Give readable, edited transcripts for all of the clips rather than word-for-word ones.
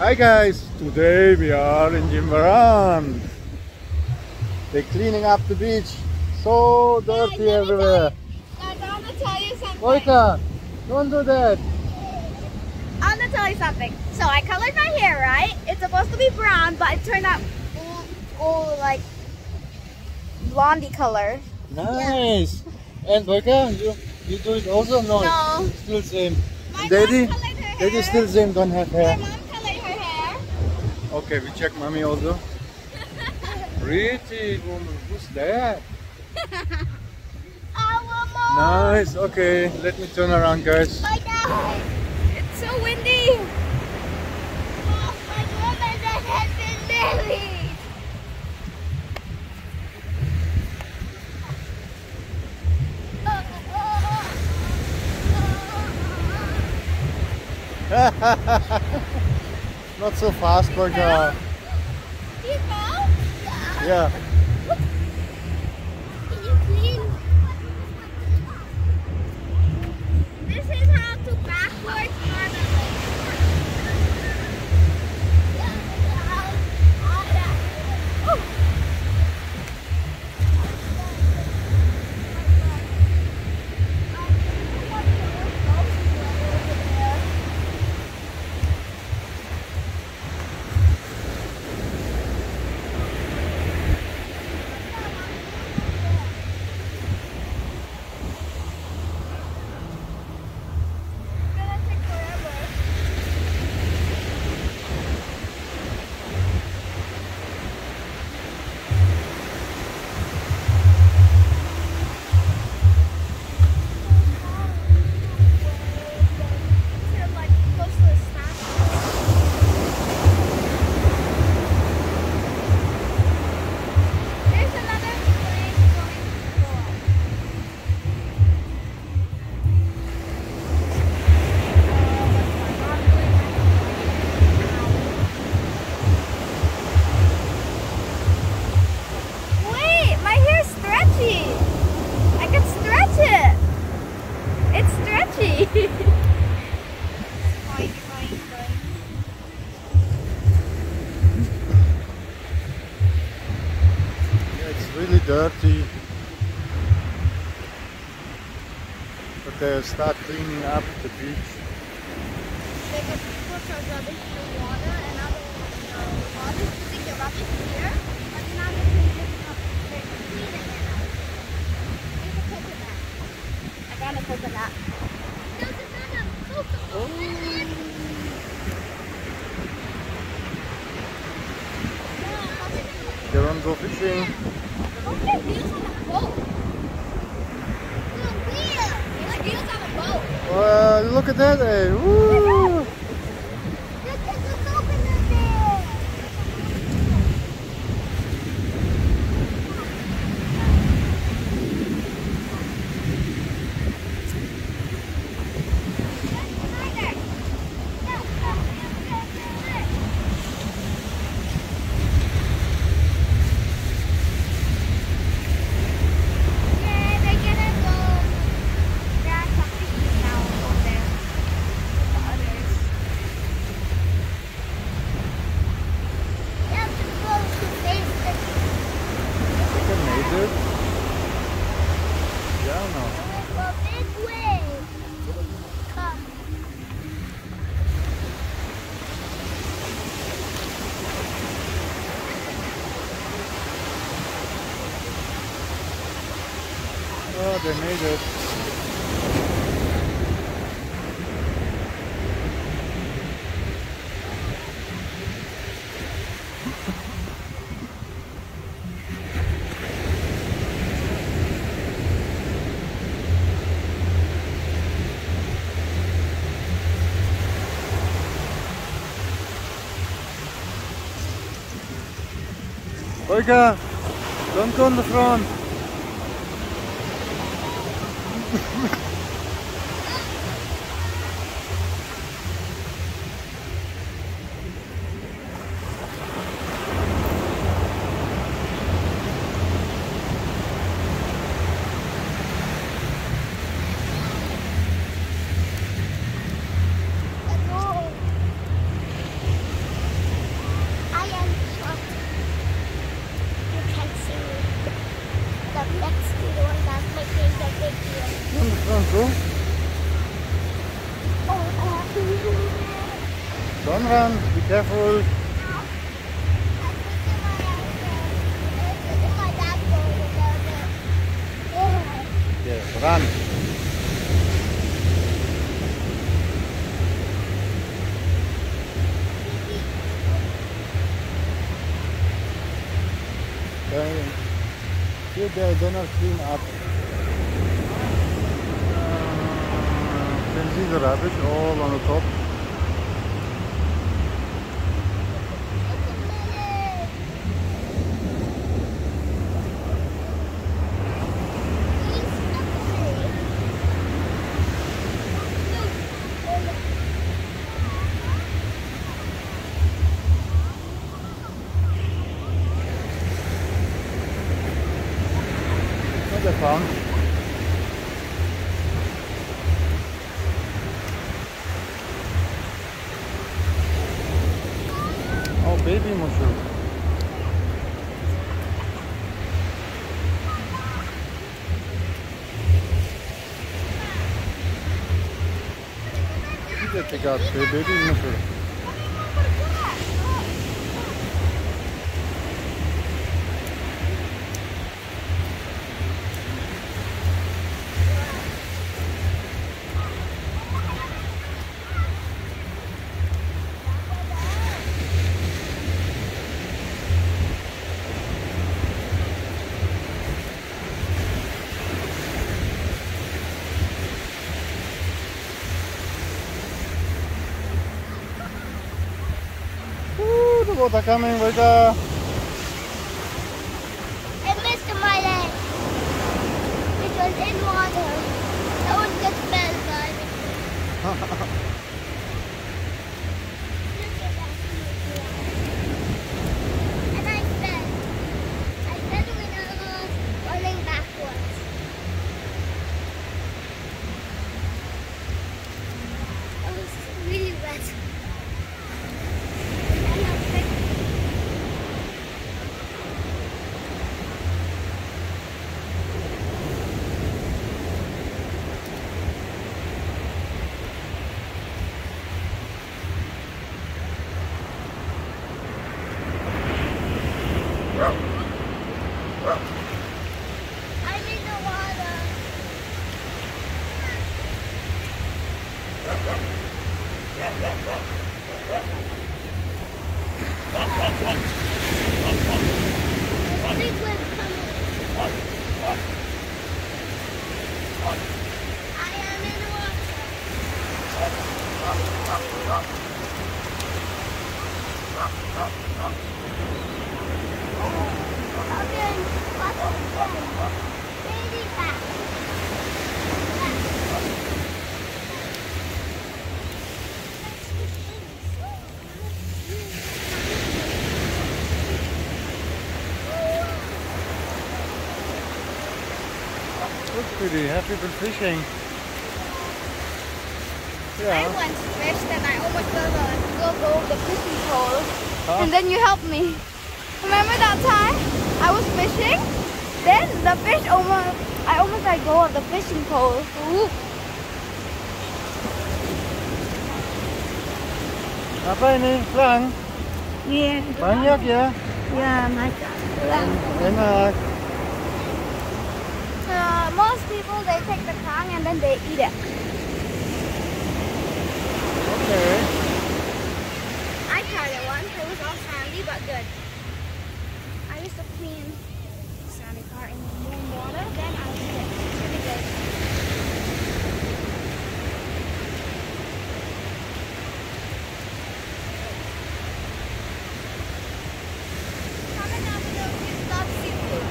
Hi guys, today we are in Jimbaran. They're cleaning up the beach. So dirty everywhere. Guys, I want to tell you something. Boyka, don't do that. I want to tell you something. So I colored my hair, right? It's supposed to be brown, but it turned out gold, like blondie color. Nice. Yeah. And Boyka, you do it also? No. Still same. My Daddy? mom colored her hair. Daddy still same, don't have hair. My mom colored her hair. Okay, we check mommy also. Pretty woman, who's that? Our mom. Nice, okay, let me turn around guys. My God. It's so windy. Oh, my woman that has been married. Not so fast, Boyka. Yeah. Can you clean? This is how to backwards marmalade. I can stretch it. It's stretchy. Yeah, it's really dirty. But they start cleaning up the beach. They could put your rubbish in the water and now the water is putting the rubbish here. But now they can just clean it now. There's a coconut. I got a coconut. There's another coconut. Oh. They don't go fishing. Look at wheels on a boat. Look, wheels. There's like wheels on a boat. Look at that, eh? Woo. Look at the coconut there. Oh, they made it. Boyka, don't go on the front. Run, be careful. Yes, run. Here they're not clean up. You can see the rubbish all on the top. What they found? Oh, baby mushroom. They got baby mushroom. The water coming, Rita. I missed my leg. It was in water. I was just fell by it. And I fell. I fell when I was rolling backwards. I was really wet. I'm in the water. The big wave coming. I am in the Looks pretty. Have you been fishing? I Yeah. once fished and I almost go over the fishing pole. Huh? And then you helped me. Remember that time I was fishing? Then the fish I almost let go of the fishing pole. Ooh. Apa ini? Lang? Yeah. Banyak ya? Yeah, my God. Enak. Most people, they take the tongue and then they eat it. Okay. I tried it once. It was all sandy but good. I used to clean the sandy part in warm water, then I eat it. It's really good. Comment down below if you love seafood.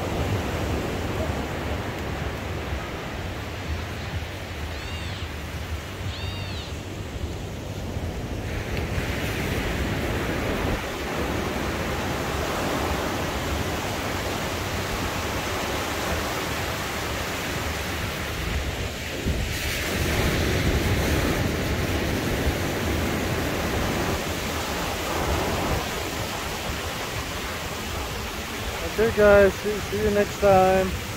Okay guys, see you next time.